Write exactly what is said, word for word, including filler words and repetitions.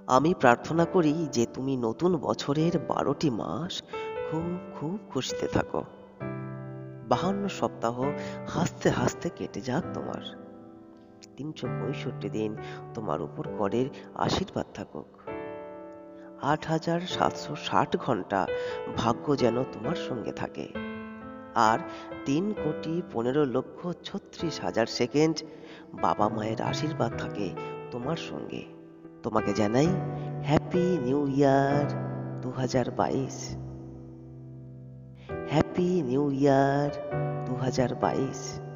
আমি প্রার্থনা করি যে তুমি নতুন বছরের বারোটি মাস খুব খুব খুশিতে থাকো। বাহান্ন সপ্তাহ হাসতে হাসতে কেটে যাক তোমার। তিনশো পঁয়ষট্টি দিন তোমার উপর গডের আশীর্বাদ থাকুক। আট হাজার সাতশো ষাট ঘন্টা ভাগ্য যেন তোমার সঙ্গে থাকে। আর তিন কোটি পনেরো লক্ষ ছত্রিশ হাজার সেকেন্ড বাবা মায়ের আশীর্বাদ থাকে তোমার সঙ্গে। তোমাকে জানাই হ্যাপি নিউ ইয়ার দু হাজার বাইশ। হ্যাপি নিউ ইয়ার দু হাজার বাইশ।